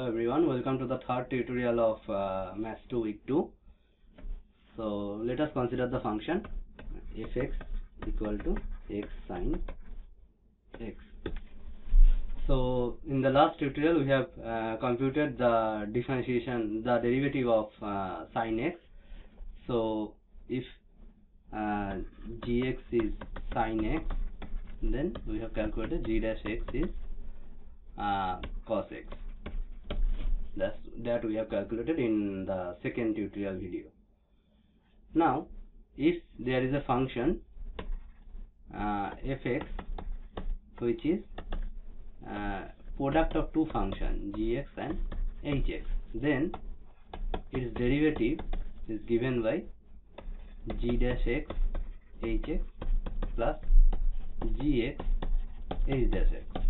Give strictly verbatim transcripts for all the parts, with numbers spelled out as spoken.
everyone, welcome to the third tutorial of uh, Maths two week two. So let us consider the function fx equal to x sin x. So in the last tutorial we have uh, computed the differentiation, the derivative of uh, sin x. So if uh, gx is sin x, then we have calculated g dash x is uh, cos x. That's, that we have calculated in the second tutorial video. Now if there is a function uh, fx which is uh, product of two functions gx and hx, then its derivative is given by g dash x hx plus gx h dash x.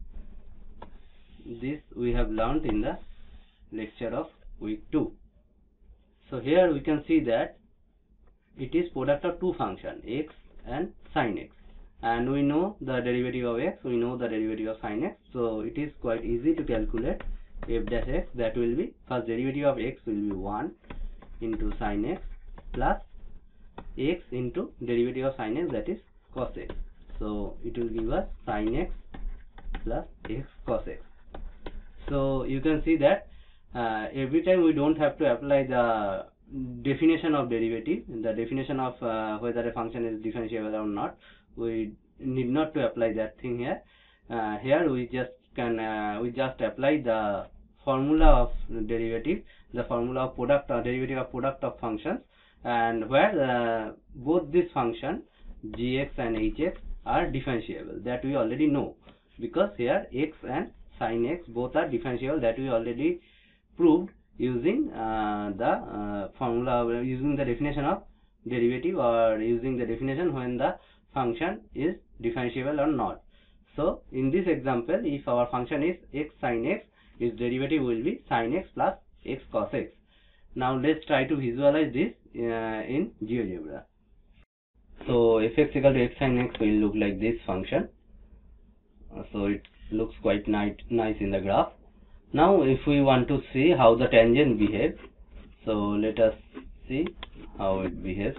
This we have learned in the lecture of week two. So here we can see that it is product of two functions x and sin x, and we know the derivative of x, we know the derivative of sin x, so it is quite easy to calculate f dash x. That will be, first derivative of x will be one into sin x plus x into derivative of sin x, that is cos x. So it will give us sin x plus x cos x. So you can see that uh, every time we don't have to apply the definition of derivative, the definition of uh, whether a function is differentiable or not, we need not to apply that thing here. Uh, here we just can uh, we just apply the formula of derivative, the formula of product or derivative of product of functions, and where uh, both this function gx and hx are differentiable, that we already know, because here x and sin x both are differentiable, that we already proved using uh, the uh, formula, using the definition of derivative, or using the definition when the function is differentiable or not. So in this example, if our function is x sin x, its derivative will be sin x plus x cos x. Now let's try to visualize this uh, in GeoGebra. So fx equal to x sin x will look like this function. Uh, so it looks quite nice nice in the graph. Now if we want to see how the tangent behaves, so let us see how it behaves.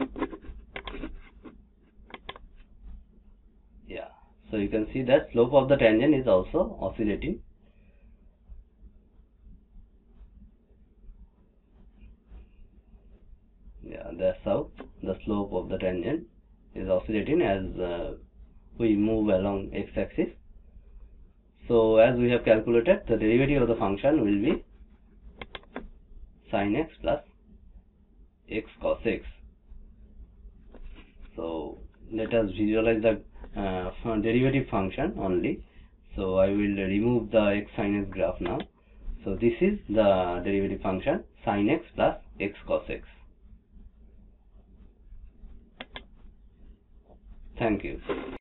Yeah, so you can see that slope of the tangent is also oscillating. Yeah, that's how the slope of the tangent is oscillating as uh, we move along x-axis. So as we have calculated, the derivative of the function will be sin x plus x cos x. So let us visualize the uh, derivative function only. So I will remove the x sin x graph now. So this is the derivative function sin x plus x cos x. Thank you.